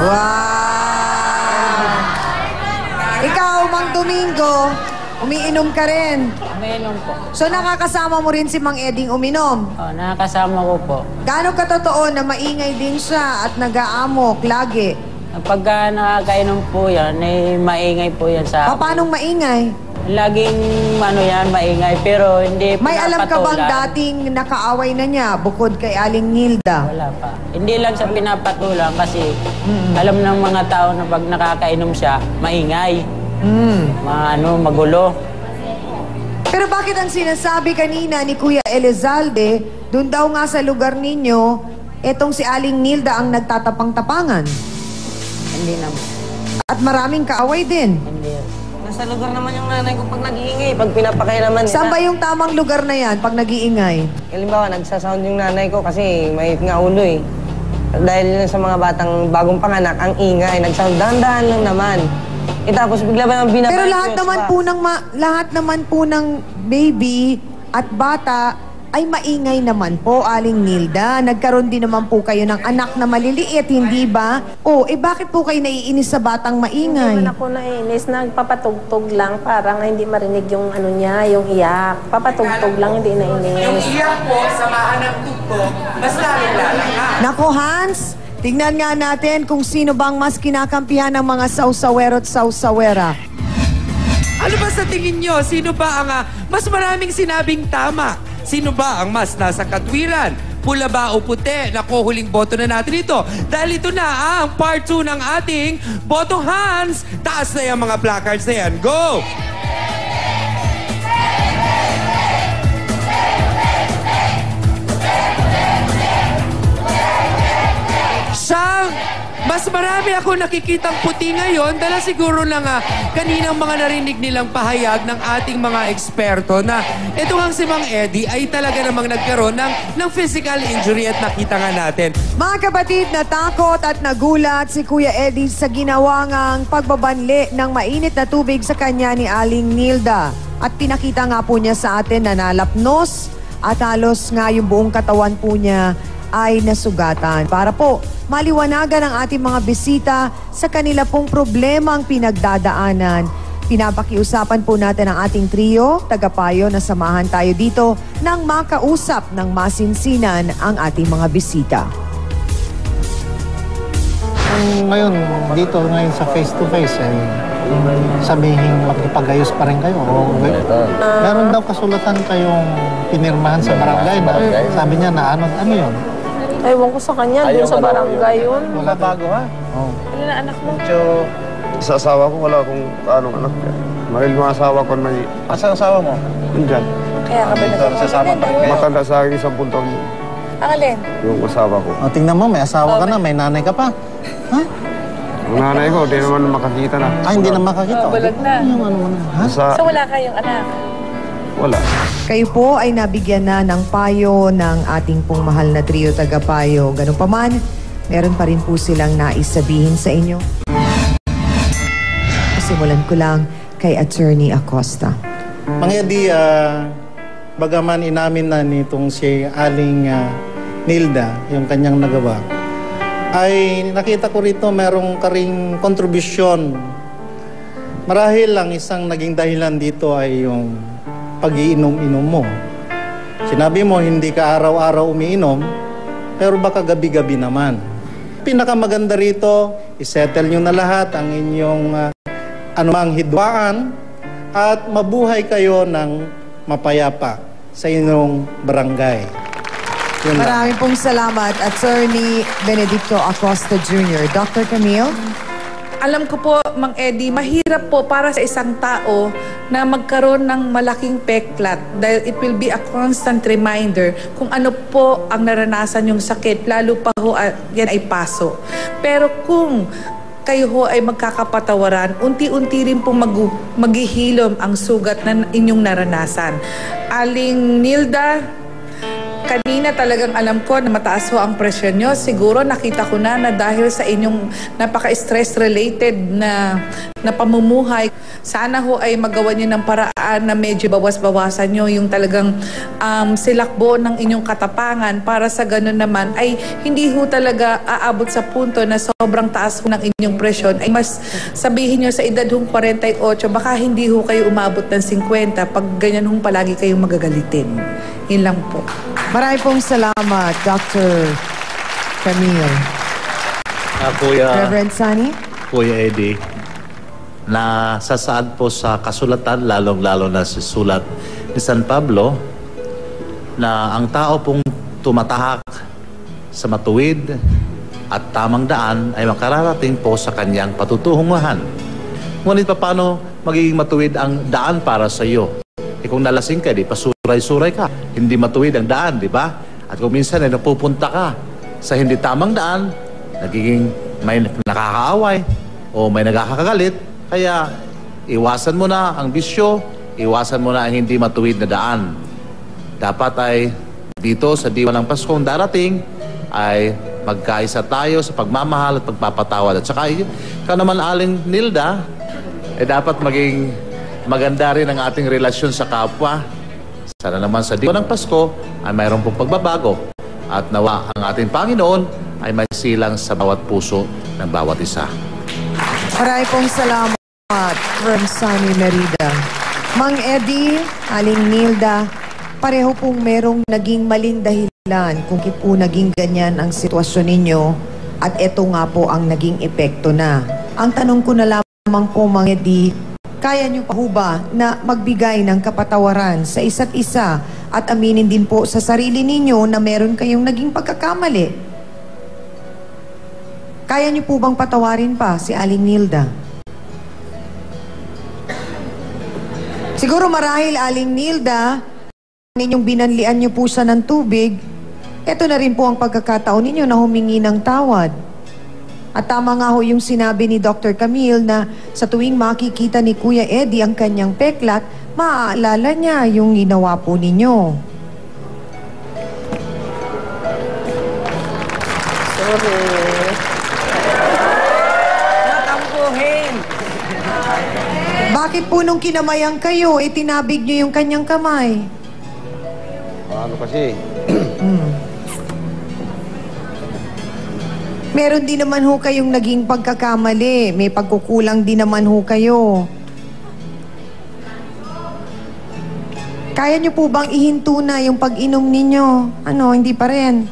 Wow! Ikaw, Mang Domingo, umiinom ka rin. Umiinom po. So nakakasama mo rin si Mang Eding uminom? Oh, nakakasama ko po. Gaano katotoo na maingay din siya at nag-aamok lagi? Pagka nakakainom po yan, maingay po yan sa akin. Paanong maingay? Laging maingay pero hindi May alam ka bang pinapatulan. dating nakaaway na niya bukod kay Aling Nilda? Wala pa. Hindi lang sa pinapatulan kasi alam ng mga tao na pag nakakainom siya, maingay. Magulo. Pero bakit ang sinasabi kanina ni Kuya Elizalde, doon daw nga sa lugar ninyo, etong si Aling Nilda ang nagtatapang-tapangan? Hindi naman. At maraming kaaway din? Hindi. Nasa lugar naman yung nanay ko pag nag-iingay, pag pinapakay naman nila. Saan ba yung tamang lugar na yan pag nag-iingay? Halimbawa, nagsasound yung nanay ko kasi may nga ulo eh. Dahil sa mga batang bagong panganak, ang ingay, nagsound dahan-dahan lang naman. Tapos bigla ba naman binabayot? Pero lahat naman po ng baby at bata ay maingay naman po, Aling Nilda. Nagkaroon din naman po kayo ng anak na maliliit, hindi ba? Bakit po kayo naiinis sa batang maingay? Hindi naman ako naiinis. Nagpapatugtog lang para nga hindi marinig yung yung iyak. Papatugtog lang, hindi naiinis. Yung iyak po, samahan ng tugtog, mas lalong lalangan. Nako, Hans, tingnan nga natin kung sino bang mas kinakampihan ng mga sausawero at sausawera. Ano ba sa tingin nyo? Sino ba ang mas maraming sinabing tama? Sino ba ang mas nasa katwiran? Pula ba o puti? Naku, huling boto na natin ito. Dahil ito na ang part 2 ng ating Botong Hans. Taas na yung mga placards na yan. Go! Siyang mas marami ako nakikitang puti ngayon dahil siguro lang kaninang mga narinig nilang pahayag ng ating mga eksperto na ito nga si Mang Eddie ay talaga namang nagkaroon ng physical injury at nakita nga natin. Mga kapatid, natakot at nagulat si Kuya Eddie sa ginawang pagbabanli ng mainit na tubig sa kanya ni Aling Nilda. At pinakita nga po niya sa atin na nalapnos at halos nga yung buong katawan po niya ay nasugatan. Para po maliwanagan ang ating mga bisita sa kanila pong problemang pinagdadaanan. Pinapakiusapan po natin ang ating trio, tagapayo na samahan tayo dito nang makausap ng masinsinan ang ating mga bisita. Ngayon, dito ngayon sa face-to-face, sabihin makipag-ayos pa rin kayo. Meron daw kasulatan kayong pinirmahan sa barangay na sabi niya na ano yun? Ewan ko sa kanya, doon sa barangay yun. Wala bago ha? Ano na anak mo? Sa asawa ko, wala akong anong anak. Maril mga asawa ko may... Asa ang asawa mo? Nandyan. Kaya ka ba Sasama pa rin kayo? Matanda sa akin 10 taon Ang alin? yung asawa ko. O, tingnan mo, may asawa ka na, may nanay ka pa. Ha? Ang nanay ko, di naman makakita na. Hindi na makakita. Balag na. Yung ano mo na. Ha? So wala kayong anak? Wala. Kayo po ay nabigyan na ng payo ng ating pong mahal na trio tagapayo. Ganun pa man, meron pa rin po silang nais sabihin sa inyo. Simulan ko lang, kay Attorney Acosta. Mang Eddie, bagaman inamin na nitong si Aling Nilda yung kanyang nagawa, ay nakita ko rito merong karing kontribusyon. Marahil lang isang naging dahilan dito ay yung pag-iinom-inom mo. Sinabi mo hindi ka araw-araw umiinom, pero baka gabi-gabi naman. Pinakamaganda rito, isettle nyo na lahat ang inyong anumang hidwaan at mabuhay kayo ng mapayapa sa inyong barangay. Maraming pong salamat, Attorney Benedicto Acosta Jr. Dr. Camille? Alam ko po, Mang Eddie, mahirap po para sa isang tao na magkaroon ng malaking peklat dahil it will be a constant reminder kung ano po ang naranasan yung sakit, lalo pa ho yan ay paso. Pero kung kayo ho ay magkakapatawaran, unti-unti rin pong maghihilom ang sugat na inyong naranasan. Aling Nilda, kanina talagang alam ko na mataas ho ang presyon nyo. Siguro nakita ko na dahil sa inyong napaka-stress related na pamumuhay, sana ho ay magawa nyo ng paraan na medyo bawas-bawasan nyo yung talagang silakbo ng inyong katapangan para sa ganun naman ay hindi ho talaga aabot sa punto na sobrang taas ho ng inyong presyon. Ay mas sabihin nyo sa edad hong 48, baka hindi ho kayo umabot ng 50 pag ganyan hong palagi kayong magagalitin. Yun lang po. Maraming pong salamat, Dr. Camille. Reverend Sunny? Kuya Eddie, na sasaad po sa kasulatan, lalong-lalo na sa sulat ni San Pablo, na ang tao pong tumatahak sa matuwid at tamang daan ay makararating po sa kanyang patutunguhan. Ngunit paano magiging matuwid ang daan para sa iyo? Kung nalasing ka, di pasuray-suray ka. Hindi matuwid ang daan, di ba? At kung minsan ay napupunta ka sa hindi tamang daan, nagiging may nakakaaway o may nagkakagalit. Kaya iwasan mo na ang bisyo, iwasan mo na ang hindi matuwid na daan. Dapat ay dito sa diwa ng Paskong darating ay magkaisa tayo sa pagmamahal at pagpapatawad. At saka ka naman, Aling Nilda, ay dapat maging maganda rin ang ating relasyon sa kapwa. Sana naman sa diwa ng Pasko ay mayroon pong pagbabago at nawa ang ating Panginoon ay may silang sa bawat puso ng bawat isa. Maraming pong salamat from Sunny Merida. Mang Eddie, Aling Nilda, pareho pong merong naging maling dahilan kung kit po naging ganyan ang sitwasyon ninyo at eto nga po ang naging epekto na. Ang tanong ko na lamang po, Mang Eddie, kaya niyo pa ho ba na magbigay ng kapatawaran sa isa't isa at aminin din po sa sarili ninyo na meron kayong naging pagkakamali? Kaya niyo po bang patawarin pa si Aling Nilda? Siguro marahil, Aling Nilda, ninyong binanlian niyo po siya ng tubig, eto na rin po ang pagkakataon ninyo na humingi ng tawad. At tama nga ho yung sinabi ni Dr. Camille na sa tuwing makikita ni Kuya Eddie ang kanyang peklat, maaalala niya yung ginawa po ninyo. Sorry. Natampuhin. Bakit po nung kinamayang kayo, tinabig niyo yung kanyang kamay? Ano kasi? Meron din naman ho kayong naging pagkakamali. May pagkukulang din naman ho kayo. Kaya niyo po bang ihinto na yung pag-inom ninyo? Ano, hindi pa rin?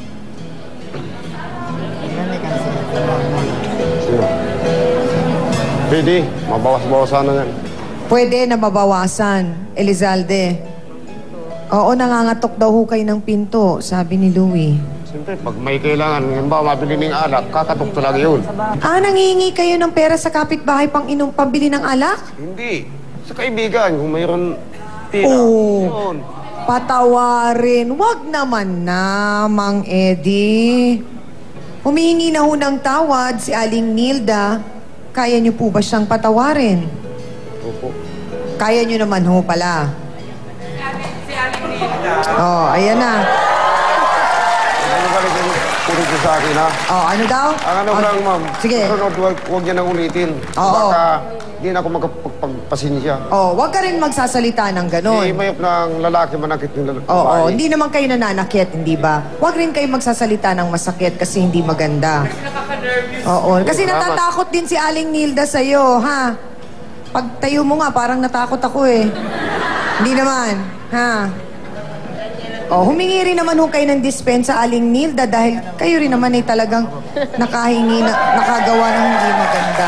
Pwede, mabawas-bawasan na yan. Pwede na mabawasan, Elizalde. Oo, nangangatok daw ho kayo ng pinto, sabi ni Louie. Siyempre, pag may kailangan, halimbawa mabili ng alak, kakatok talaga yun. Ah, nangihingi kayo ng pera sa kapitbahay pambili ng alak? Hindi. Sa kaibigan, kung mayroon tira. Oo. Yun. Patawarin. Wag naman na, Mang Eddie. Humihingi na ho ng tawad si Aling Nilda. Kaya niyo po ba siyang patawarin? Opo. Kaya niyo naman ho pala. Si Aling Nilda. Oh, ayan na. ulit niyo sa akin, ha? Oh, ano daw? Ang ano lang, ma'am. Sige. Sunod, huwag niya nang ulitin. Oo. Baka di na ako magpagpasensya. Oh, wag ka rin magsasalita ng ganon. Mayop ng lalaki manakit ng lalaki. Oo, hindi naman kayo nananakit, hindi ba? Huwag rin kayo magsasalita ng masakit kasi hindi maganda. Oo, kasi natatakot din si Aling Nilda sa'yo, ha? Pag tayo mo nga, parang natakot ako eh. Hindi naman, ha? Oh, humingi rin naman ho kayo ng dispensa, Aling Nilda, dahil kayo rin naman ay talagang nakagawa ng hindi maganda.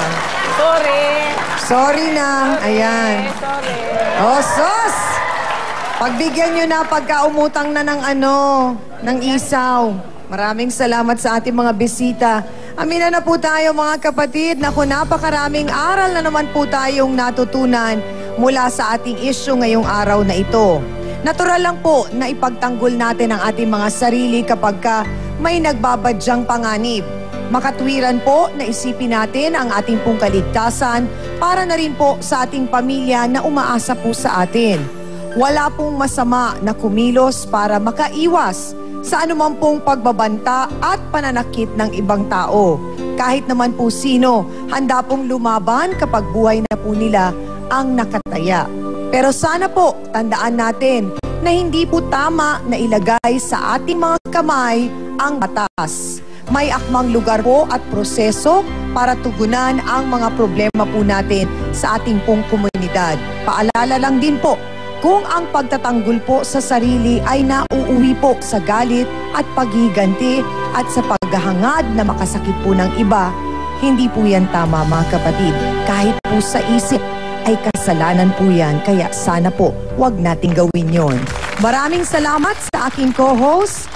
Sorry na. Ayan. Oh, sus! Pagbigyan nyo na pagkaumutang na ng isaw. Maraming salamat sa ating mga bisita. Amina na po tayo mga kapatid. Naku, napakaraming aral na naman po tayong natutunan mula sa ating issue ngayong araw na ito. Natural lang po na ipagtanggol natin ang ating mga sarili kapag may nagbabadyang panganib. Makatwiran po na isipin natin ang ating pong kaligtasan para na rin po sa ating pamilya na umaasa po sa atin. Wala pong masama na kumilos para makaiwas sa anumang pong pagbabanta at pananakit ng ibang tao. Kahit naman po sino, handa pong lumaban kapag buhay na po nila ang nakataya. Pero sana po, tandaan natin na hindi po tama na ilagay sa ating mga kamay ang batas. May akmang lugar po at proseso para tugunan ang mga problema po natin sa ating pong komunidad. Paalala lang din po, kung ang pagtatanggol po sa sarili ay nauuwi po sa galit at paghiganti at sa paghahangad na makasakit po ng iba, hindi po yan tama mga kapatid. Kahit po sa isip ay kasalanan po yan, kaya sana po wag nating gawin yon. Maraming salamat sa aking co-host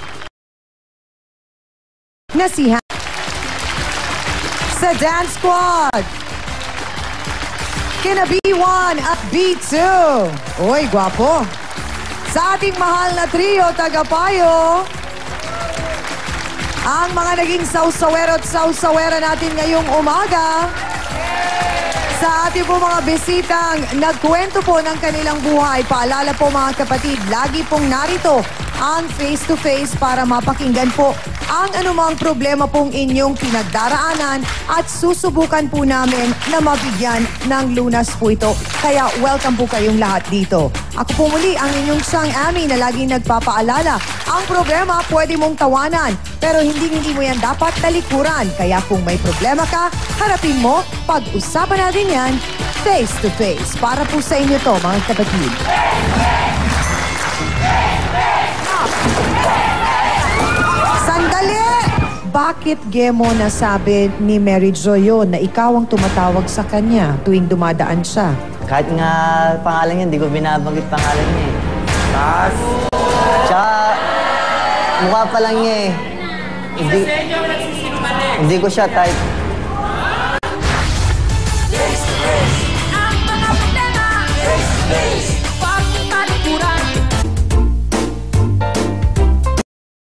na si sa Dance Squad. Kina B1 at B2. Uy, gwapo. Sa ating mahal na trio, tagapayo, ang mga naging sausawero at sausawera natin ngayong umaga. Sa ating po mga bisitang nagkwento po ng kanilang buhay, paalala po mga kapatid, lagi pong narito ang face-to-face para mapakinggan po ang anumang problema pong inyong pinagdaraanan at susubukan po namin na mabigyan ng lunas po ito. Kaya welcome po kayong lahat dito. Ako po muli ang inyong Sang Ami na laging nagpapaalala. Ang problema pwede mong tawanan, pero hindi mo yan dapat talikuran. Kaya kung may problema ka, harapin mo, pag-usapan natin yan face-to-face. Para po sa inyo to, mga kapatid. Sandali! Bakit Gemo nasabi ni Mary Joy yun na ikaw ang tumatawag sa kanya tuwing dumadaan siya? Kahit nga pangalan niya, hindi ko binabanggit pangalan niya eh. Tsaka, mukha pa lang niya eh. Hindi ko siya type.